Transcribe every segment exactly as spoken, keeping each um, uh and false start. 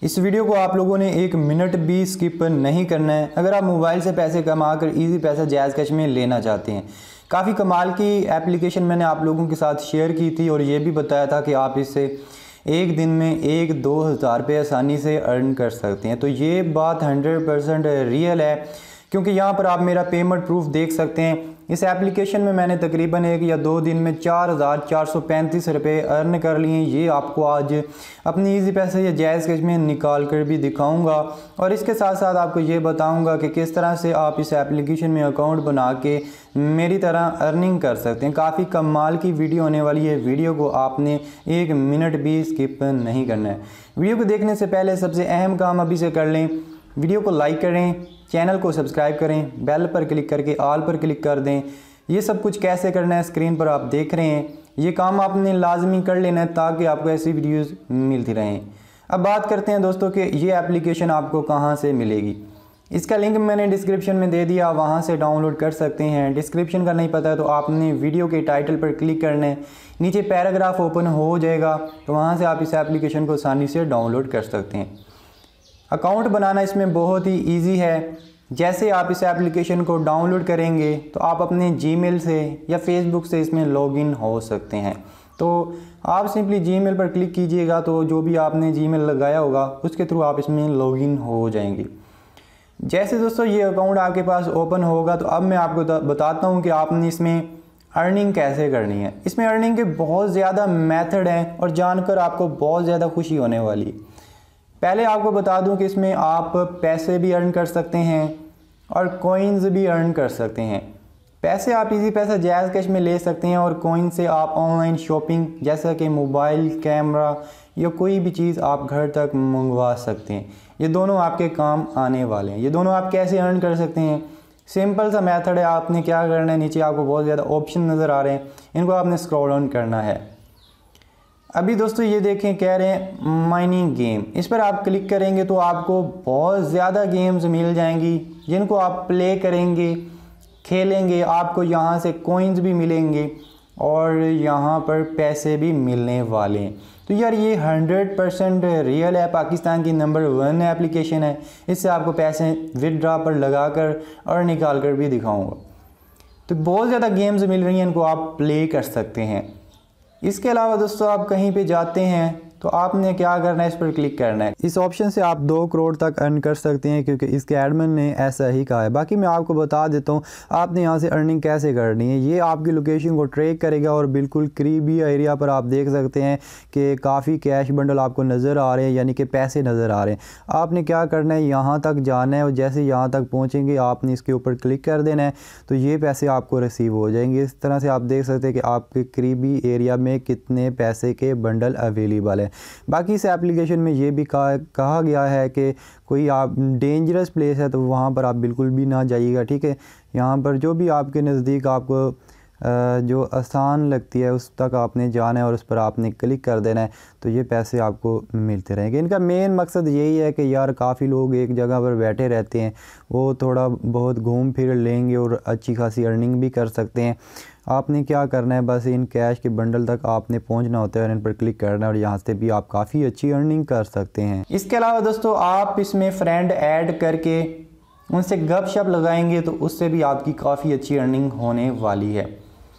इस वीडियो को आप लोगों ने एक मिनट भी स्किप नहीं करना है अगर आप मोबाइल से पैसे कमा कर ईजी पैसा जैज़ कैश में लेना चाहते हैं। काफ़ी कमाल की एप्लीकेशन मैंने आप लोगों के साथ शेयर की थी और ये भी बताया था कि आप इससे एक दिन में एक दो हज़ार रुपये आसानी से अर्न कर सकते हैं। तो ये बात हंड्रेड परसेंट रियल है, क्योंकि यहाँ पर आप मेरा पेमेंट प्रूफ देख सकते हैं। इस एप्लीकेशन में मैंने तकरीबन एक या दो दिन में चार हज़ार चार सौ पैंतीस रुपये अर्न कर लिए। ये आपको आज अपनी इजी पैसे या जायज़ कैश में निकाल कर भी दिखाऊंगा और इसके साथ साथ आपको ये बताऊंगा कि किस तरह से आप इस एप्लीकेशन में अकाउंट बना के मेरी तरह अर्निंग कर सकते हैं। काफ़ी कमाल की वीडियो होने वाली है। वीडियो को आपने एक मिनट भी स्किप नहीं करना है। वीडियो को देखने से पहले सबसे अहम काम अभी से कर लें, वीडियो को लाइक करें, चैनल को सब्सक्राइब करें, बेल पर क्लिक करके ऑल पर क्लिक कर दें। ये सब कुछ कैसे करना है स्क्रीन पर आप देख रहे हैं। ये काम आपने लाजमी कर लेना है ताकि आपको ऐसी वीडियोस मिलती रहें। अब बात करते हैं दोस्तों कि ये एप्लीकेशन आपको कहाँ से मिलेगी। इसका लिंक मैंने डिस्क्रिप्शन में दे दिया, वहाँ से डाउनलोड कर सकते हैं। डिस्क्रिप्शन का नहीं पता है तो आपने वीडियो के टाइटल पर क्लिक करना है, नीचे पैराग्राफ ओपन हो जाएगा तो वहाँ से आप इस एप्लीकेशन को आसानी से डाउनलोड कर सकते हैं। अकाउंट बनाना इसमें बहुत ही इजी है। जैसे आप इस एप्लीकेशन को डाउनलोड करेंगे तो आप अपने जीमेल से या फेसबुक से इसमें लॉगिन हो सकते हैं। तो आप सिंपली जीमेल पर क्लिक कीजिएगा तो जो भी आपने जीमेल लगाया होगा उसके थ्रू आप इसमें लॉगिन हो जाएंगे। जैसे दोस्तों ये अकाउंट आपके पास ओपन होगा तो अब मैं आपको बताता हूँ कि आपने इसमें अर्निंग कैसे करनी है। इसमें अर्निंग के बहुत ज़्यादा मेथड हैं और जानकर आपको बहुत ज़्यादा खुशी होने वाली है। पहले आपको बता दूं कि इसमें आप पैसे भी अर्न कर सकते हैं और कॉइन्स भी अर्न कर सकते हैं। पैसे आप इजी पैसा जायज़ कैश में ले सकते हैं और कॉइन से आप ऑनलाइन शॉपिंग जैसा कि मोबाइल, कैमरा या कोई भी चीज़ आप घर तक मंगवा सकते हैं। ये दोनों आपके काम आने वाले हैं। ये दोनों आप कैसे अर्न कर सकते हैं, सिंपल सा मेथड है। आपने क्या करना है, नीचे आपको बहुत ज़्यादा ऑप्शन नज़र आ रहे हैं, इनको आपने स्क्रॉल डाउन करना है। अभी दोस्तों ये देखें, कह रहे हैं माइनिंग गेम, इस पर आप क्लिक करेंगे तो आपको बहुत ज़्यादा गेम्स मिल जाएंगी जिनको आप प्ले करेंगे, खेलेंगे। आपको यहाँ से कॉइन्स भी मिलेंगे और यहाँ पर पैसे भी मिलने वाले हैं। तो यार ये हंड्रेड परसेंट रियल है, पाकिस्तान की नंबर वन एप्लीकेशन है। इससे आपको पैसे विदड्रॉ पर लगा कर और निकाल कर भी दिखाऊँगा। तो बहुत ज़्यादा गेम्स मिल रही हैं, इनको आप प्ले कर सकते हैं। इसके अलावा दोस्तों आप कहीं पे जाते हैं तो आपने क्या करना है, इस पर क्लिक करना है। इस ऑप्शन से आप दो करोड़ तक अर्न कर सकते हैं क्योंकि इसके एडमिन ने ऐसा ही कहा है। बाकी मैं आपको बता देता हूँ आपने यहाँ से अर्निंग कैसे करनी है। ये आपकी लोकेशन को ट्रैक करेगा और बिल्कुल करीबी एरिया पर आप देख सकते हैं कि काफ़ी कैश बंडल आपको नज़र आ रहे हैं, यानी कि पैसे नज़र आ रहे हैं। आपने क्या करना है, यहाँ तक जाना है और जैसे यहाँ तक पहुँचेंगे आपने इसके ऊपर क्लिक कर देना है तो ये पैसे आपको रिसीव हो जाएंगे। इस तरह से आप देख सकते हैं कि आपके करीबी एरिया में कितने पैसे के बंडल अवेलेबल हैं। बाकी इस एप्लीकेशन में ये भी कहा कहा गया है कि कोई आप डेंजरस प्लेस है तो वहाँ पर आप बिल्कुल भी ना जाइएगा, ठीक है। यहाँ पर जो भी आपके नज़दीक आपको जो आसान लगती है उस तक आपने जाना है और उस पर आपने क्लिक कर देना है तो ये पैसे आपको मिलते रहेंगे। इनका मेन मकसद यही है कि यार काफ़ी लोग एक जगह पर बैठे रहते हैं, वो थोड़ा बहुत घूम फिर लेंगे और अच्छी खासी अर्निंग भी कर सकते हैं। आपने क्या करना है, बस इन कैश के बंडल तक आपने पहुंचना होता है और इन पर क्लिक करना है और यहाँ से भी आप काफ़ी अच्छी अर्निंग कर सकते हैं। इसके अलावा दोस्तों आप इसमें फ्रेंड ऐड करके उनसे गपशप लगाएंगे तो उससे भी आपकी काफ़ी अच्छी अर्निंग होने वाली है।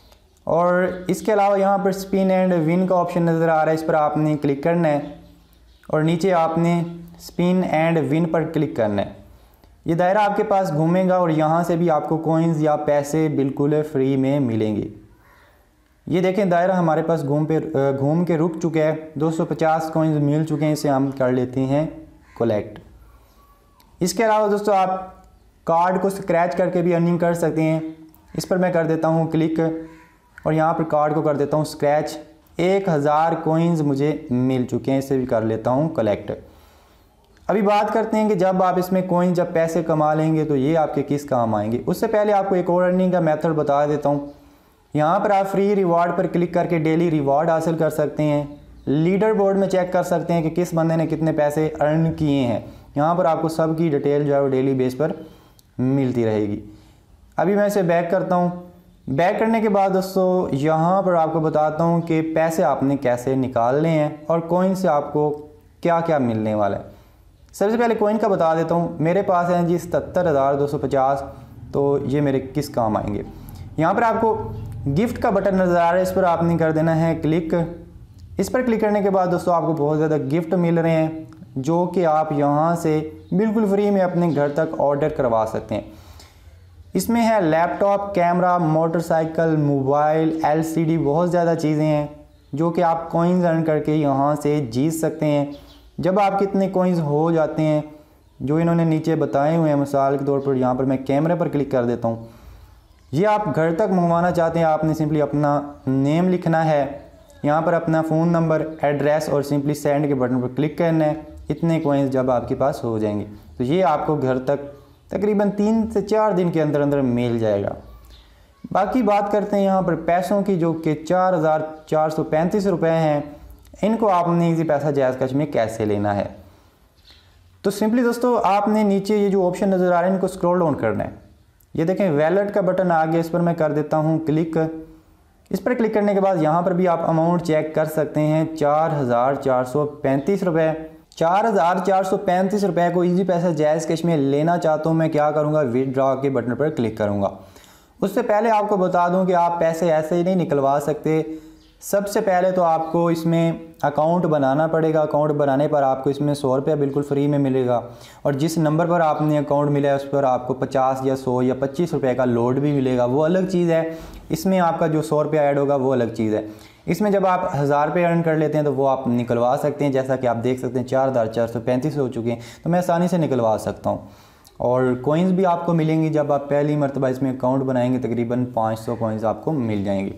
और इसके अलावा यहाँ पर स्पिन एंड विन का ऑप्शन नज़र आ रहा है, इस पर आपने क्लिक करना है और नीचे आपने स्पिन एंड विन पर क्लिक करना है। ये दायरा आपके पास घूमेगा और यहाँ से भी आपको कॉइन्स या पैसे बिल्कुल फ्री में मिलेंगे। ये देखें दायरा हमारे पास घूम पे घूम के रुक चुका है, दो सौ पचास कॉइन्स मिल चुके हैं, इसे हम कर लेते हैं कलेक्ट। इसके अलावा दोस्तों आप कार्ड को स्क्रैच करके भी अर्निंग कर सकते हैं। इस पर मैं कर देता हूँ क्लिक और यहाँ पर कार्ड को कर देता हूँ स्क्रैच। एक हज़ार कोइंस मुझे मिल चुके हैं, इसे भी कर लेता हूँ कलेक्ट। अभी बात करते हैं कि जब आप इसमें कोइन जब पैसे कमा लेंगे तो ये आपके किस काम आएंगे। उससे पहले आपको एक और अर्निंग का मेथड बता देता हूँ। यहाँ पर आप फ्री रिवार्ड पर क्लिक करके डेली रिवार्ड हासिल कर सकते हैं। लीडर बोर्ड में चेक कर सकते हैं कि किस बंदे ने कितने पैसे अर्न किए हैं। यहाँ पर आपको सब की डिटेल जो है वो डेली बेस पर मिलती रहेगी। अभी मैं इसे बैक करता हूँ। बैक करने के बाद दोस्तों यहाँ पर आपको बताता हूँ कि पैसे आपने कैसे निकालने हैं और कॉइन से आपको क्या क्या मिलने वाला है। सबसे पहले कॉइन का बता देता हूँ। मेरे पास हैं जी सतर हज़ार दो सौ पचास, तो ये मेरे किस काम आएंगे। यहाँ पर आपको गिफ्ट का बटन नज़र आ रहा है, इस पर आपने कर देना है क्लिक। इस पर क्लिक करने के बाद दोस्तों आपको बहुत ज़्यादा गिफ्ट मिल रहे हैं, जो कि आप यहाँ से बिल्कुल फ्री में अपने घर तक ऑर्डर करवा सकते हैं। इसमें है laptop, camera, motorcycle, mobile, LCD, बहुत ज़्यादा चीज़ें हैं जो कि आप कॉइन्स अर्न करके यहाँ से जीत सकते हैं। जब आपके इतने कॉइन्स हो जाते हैं जो इन्होंने नीचे बताए हुए हैं, मिसाल के तौर पर यहाँ पर मैं कैमरे पर क्लिक कर देता हूँ। ये आप घर तक मंगवाना चाहते हैं, आपने सिंपली अपना नेम लिखना है, यहाँ पर अपना फ़ोन नंबर, एड्रेस और सिंपली सेंड के बटन पर क्लिक करना है। इतने कॉइन्स जब आपके पास हो जाएंगे तो ये आपको घर तक तकरीबन तीन से चार दिन के अंदर अंदर मिल जाएगा। बाकी बात करते हैं यहाँ पर पैसों की, जो कि चार हज़ार चार सौ पैंतीस रुपये हैं। इनको आपने इजी पैसा जैज़ कैश में कैसे लेना है, तो सिंपली दोस्तों आपने नीचे ये जो ऑप्शन नज़र आ रहे हैं इनको स्क्रॉल डाउन करना है। ये देखें वैलेट का बटन आ गया, इस पर मैं कर देता हूँ क्लिक। इस पर क्लिक करने के बाद यहाँ पर भी आप अमाउंट चेक कर सकते हैं, चार हज़ार चार सौ पैंतीस रुपये। चार हज़ार चार सौ पैंतीस रुपये को इजी पैसा जैज़ कैश में लेना चाहता हूँ मैं, क्या करूँगा, विदड्रॉ के बटन पर क्लिक करूँगा। उससे पहले आपको बता दूँ कि आप पैसे ऐसे ही नहीं निकलवा सकते। सबसे पहले तो आपको इसमें अकाउंट बनाना पड़ेगा। अकाउंट बनाने पर आपको इसमें सौ रुपया बिल्कुल फ्री में मिलेगा, और जिस नंबर पर आपने अकाउंट मिला है उस पर आपको पचास या सौ या पच्चीस रुपये का लोड भी मिलेगा, वो अलग चीज़ है। इसमें आपका जो सौ रुपया ऐड होगा वो अलग चीज़ है। इसमें जब आप हज़ार रुपये अर्न कर लेते हैं तो वो आप निकलवा सकते हैं। जैसा कि आप देख सकते हैं चार हज़ार चार सौ पैंतीस हो चुके हैं, तो मैं आसानी से निकलवा सकता हूँ। और कोइंस भी आपको मिलेंगी जब आप पहली मरतबा इसमें अकाउंट बनाएंगे, तकरीबन पाँच सौ कोइंस आपको मिल जाएंगी।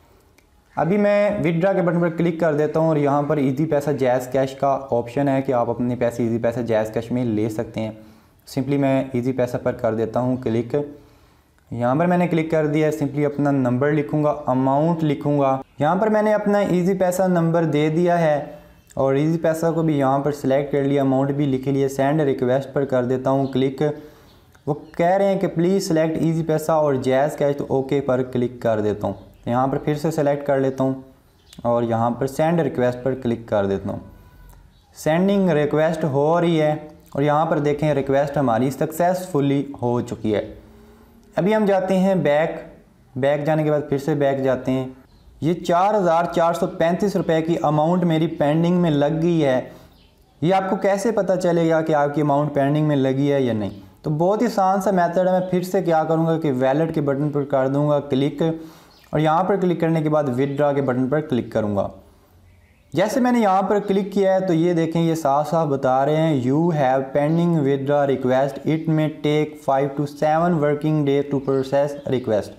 अभी मैं विदड्रॉ के बटन पर क्लिक कर देता हूँ और यहाँ पर इजी पैसा जैज़ कैश का ऑप्शन है कि आप अपने पैसे इजी पैसा जैज़ कैश में ले सकते हैं। सिंपली मैं इजी पैसा पर कर देता हूँ क्लिक। यहाँ पर मैंने क्लिक कर दिया, सिंपली अपना नंबर लिखूँगा, अमाउंट लिखूँगा। यहाँ पर मैंने अपना इजी पैसा नंबर दे दिया है और इजी पैसा को भी यहाँ पर सिलेक्ट कर लिया, अमाउंट भी लिख लिया। सेंड रिक्वेस्ट पर कर देता हूँ क्लिक। वो कह रहे हैं कि प्लीज़ सेलेक्ट इजी पैसा और जैज़ कैश, तो ओके पर क्लिक कर देता हूँ। यहाँ पर फिर से सेलेक्ट कर लेता हूँ और यहाँ पर सेंड रिक्वेस्ट पर क्लिक कर देता हूँ। सेंडिंग रिक्वेस्ट हो रही है और यहाँ पर देखें रिक्वेस्ट हमारी सक्सेसफुली हो चुकी है। अभी हम जाते हैं बैक। बैक जाने के बाद फिर से बैक जाते हैं। ये चार हज़ार चार सौ पैंतीस रुपये की अमाउंट मेरी पेंडिंग में लग गई है। ये आपको कैसे पता चलेगा कि आपकी अमाउंट पेंडिंग में लगी है या नहीं, तो बहुत ही आसान सा मेथड है। मैं फिर से क्या करूँगा कि वैलेट के बटन पर कर दूँगा क्लिक और यहाँ पर क्लिक करने के बाद विदड्रॉ के बटन पर क्लिक करूँगा। जैसे मैंने यहाँ पर क्लिक किया है तो ये देखें ये साफ साफ बता रहे हैं you have pending withdraw request, it may take five to seven working day to process request.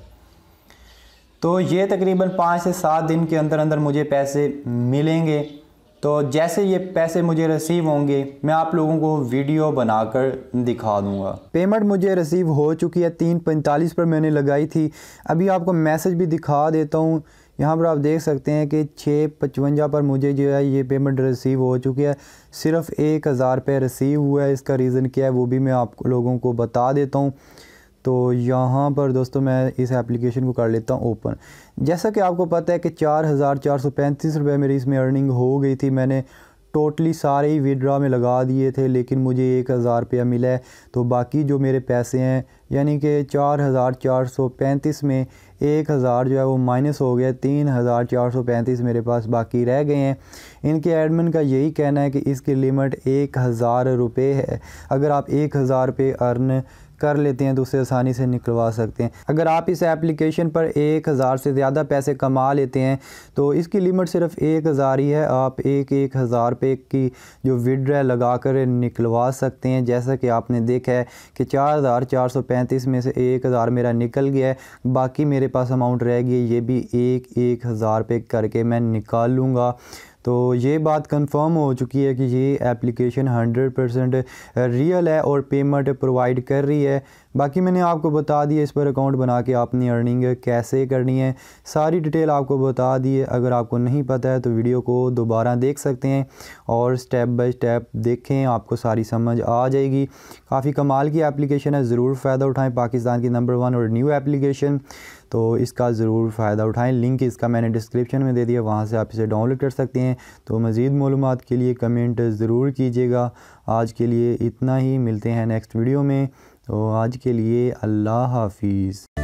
तो ये तकरीबन पाँच से सात दिन के अंदर अंदर मुझे पैसे मिलेंगे। तो जैसे ये पैसे मुझे रिसीव होंगे मैं आप लोगों को वीडियो बनाकर दिखा दूंगा। पेमेंट मुझे रिसीव हो चुकी है, तीन पैंतालीस पर मैंने लगाई थी। अभी आपको मैसेज भी दिखा देता हूँ। यहाँ पर आप देख सकते हैं कि छः पचवंजा पर मुझे जो है ये पेमेंट रिसीव हो चुकी है। सिर्फ एक हज़ार रुपये रिसीव हुआ है। इसका रीज़न क्या है वो भी मैं आप लोगों को बता देता हूँ। तो यहाँ पर दोस्तों मैं इस एप्लीकेशन को कर लेता हूँ ओपन। जैसा कि आपको पता है कि चार हज़ार चार सौ पैंतीस रुपये मेरी इसमें अर्निंग हो गई थी। मैंने टोटली सारे ही विदड्रॉ में लगा दिए थे, लेकिन मुझे एक हज़ार रुपया मिला है। तो बाकी जो मेरे पैसे हैं यानी कि चार हज़ार चार सौ पैंतीस में एक हज़ार जो है वो माइनस हो गया, तीन हज़ार चार सौ पैंतीस मेरे पास बाकी रह गए हैं। इनके एडमिन का यही कहना है कि इसकी लिमिट एक हज़ार रुपये है। अगर आप एक हज़ार रुपये अर्न कर लेते हैं तो उसे आसानी से निकलवा सकते हैं। अगर आप इस एप्लीकेशन पर एक हज़ार से ज़्यादा पैसे कमा लेते हैं तो इसकी लिमिट सिर्फ एक हज़ार ही है। आप एक एक हज़ार रुपये की जो विदड्रॉ लगा कर निकलवा सकते हैं। जैसा कि आपने देखा है कि चार हज़ार चार सौ पैंतीस में से एक हज़ार मेरा निकल गया है, बाकी मेरे पास अमाउंट रह गई है। ये भी एक एक हज़ार रुपये करके मैं निकाल लूँगा। तो ये बात कंफर्म हो चुकी है कि ये एप्लीकेशन हंड्रेड परसेंट रियल है और पेमेंट प्रोवाइड कर रही है। बाकी मैंने आपको बता दिया इस पर अकाउंट बना के आपने अर्निंग कैसे करनी है, सारी डिटेल आपको बता दी है। अगर आपको नहीं पता है तो वीडियो को दोबारा देख सकते हैं और स्टेप बाय स्टेप देखें, आपको सारी समझ आ जाएगी। काफ़ी कमाल की एप्लीकेशन है, ज़रूर फ़ायदा उठाएं। पाकिस्तान की नंबर वन और न्यू एप्लीकेशन। तो इसका ज़रूर फ़ायदा उठाएं। लिंक इसका मैंने डिस्क्रिप्शन में दे दिया, वहाँ से आप इसे डाउनलोड कर सकते हैं। तो मज़ीद मालूमात के लिए कमेंट ज़रूर कीजिएगा। आज के लिए इतना ही, मिलते हैं नेक्स्ट वीडियो में। तो आज के लिए अल्लाह हाफिज़।